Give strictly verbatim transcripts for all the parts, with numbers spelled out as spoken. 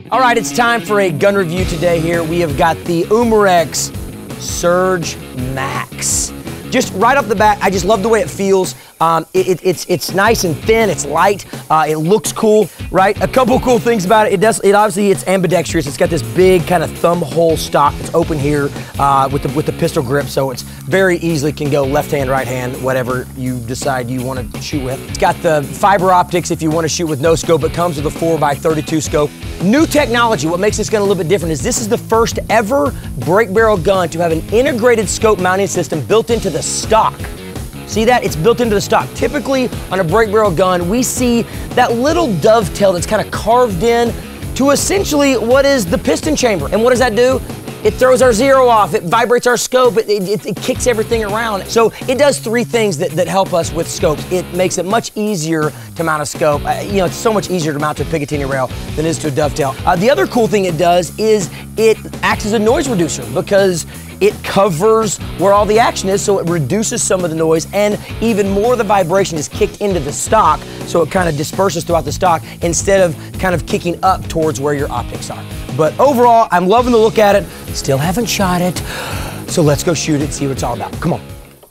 All right, it's time for a gun review today here. We have got the Umarex Surge Max. Just right off the bat, I just love the way it feels. Um, it, it, it's it's nice and thin. It's light. Uh, it looks cool, right? A couple cool things about it. It does. It obviously it's ambidextrous. It's got this big kind of thumb hole stock that's open here uh, with the with the pistol grip, so it's very easily can go left hand, right hand, whatever you decide you want to shoot with. It's got the fiber optics if you want to shoot with no scope. It comes with a four by thirty-two scope. New technology. What makes this gun a little bit different is this is the first ever break barrel gun to have an integrated scope mounting system built into the stock. See that? It's built into the stock. Typically, on a break barrel gun, we see that little dovetail that's kind of carved in to essentially what is the piston chamber. And what does that do? It throws our zero off, it vibrates our scope, it, it, it kicks everything around. So it does three things that, that help us with scopes. It makes it much easier to mount a scope. Uh, you know, it's so much easier to mount to a Picatinny rail than it is to a dovetail. Uh, the other cool thing it does is it acts as a noise reducer because it covers where all the action is, so it reduces some of the noise, and even more of the vibration is kicked into the stock, so it kind of disperses throughout the stock instead of kind of kicking up towards where your optics are. But overall, I'm loving the look at it. Still haven't shot it, so let's go shoot it, see what it's all about. Come on.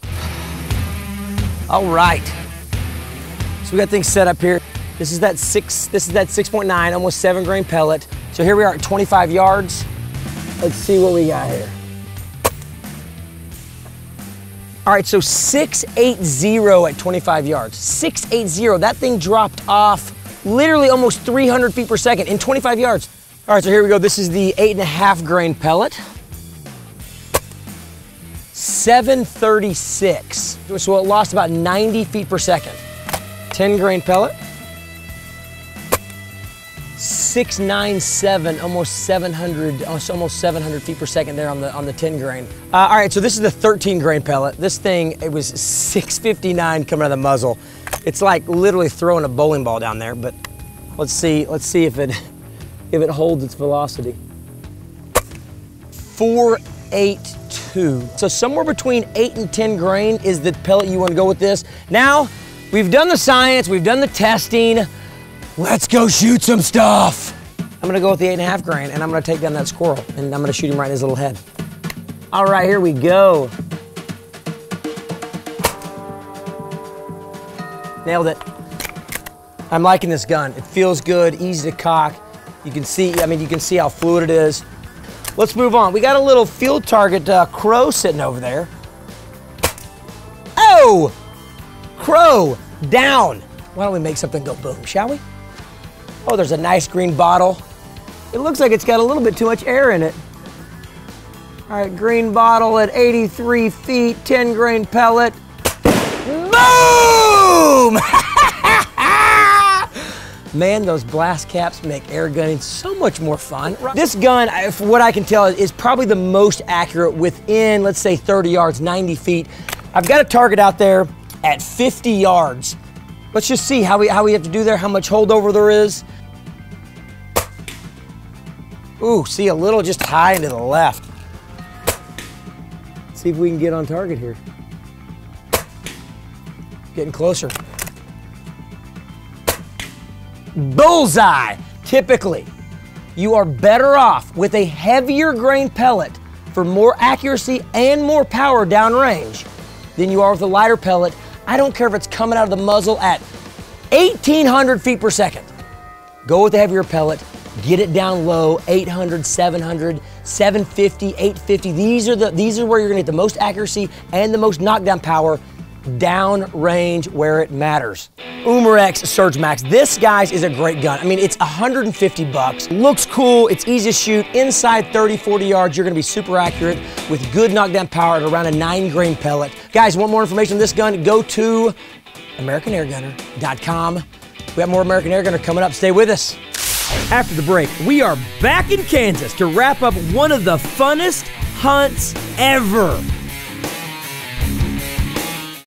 All right. So we got things set up here. This is that six. This is that six point nine, almost seven grain pellet. So here we are at twenty-five yards. Let's see what we got here. All right, so six eighty at twenty-five yards. six eighty, that thing dropped off literally almost three hundred feet per second in twenty-five yards. All right, so here we go. This is the eight and a half grain pellet. seven thirty-six, so it lost about ninety feet per second. ten grain pellet. six ninety-seven, almost seven hundred, almost seven hundred feet per second there on the on the ten grain. Uh, all right, so this is the thirteen grain pellet. This thing, it was six fifty-nine coming out of the muzzle. It's like literally throwing a bowling ball down there, but let's see, let's see if it if it holds its velocity. four eighty-two. So somewhere between eight and ten grain is the pellet you want to go with this. Now, we've done the science, we've done the testing. Let's go shoot some stuff. I'm gonna go with the eight and a half grain and I'm gonna take down that squirrel and I'm gonna shoot him right in his little head. All right, here we go. Nailed it. I'm liking this gun. It feels good, easy to cock. You can see, I mean, you can see how fluid it is. Let's move on. We got a little field target uh, crow sitting over there. Oh! Crow, down. Why don't we make something go boom, shall we? Oh, there's a nice green bottle. It looks like it's got a little bit too much air in it. All right, green bottle at eighty-three feet, ten grain pellet. Boom! Man, those blast caps make air gunning so much more fun. This gun, from what I can tell, is probably the most accurate within, let's say, thirty yards, ninety feet. I've got a target out there at fifty yards. Let's just see how we, how we have to do there, how much holdover there is. Ooh, see a little just high and to the left. Let's see if we can get on target here. Getting closer. Bullseye. Typically, you are better off with a heavier grain pellet for more accuracy and more power downrange than you are with a lighter pellet. I don't care if it's coming out of the muzzle at eighteen hundred feet per second. Go with the heavier pellet, get it down low, eight hundred, seven hundred, seven fifty, eight fifty. These are, the, these are where you're gonna get the most accuracy and the most knockdown power down range where it matters. Umarex Surge Max. This, guys, is a great gun. I mean, it's one hundred fifty bucks. Looks cool, it's easy to shoot. Inside thirty, forty yards, you're gonna be super accurate with good knockdown power at around a nine grain pellet. Guys, want more information on this gun? Go to American Air Gunner dot com. We have more American Air Gunner coming up. Stay with us. After the break, we are back in Kansas to wrap up one of the funnest hunts ever.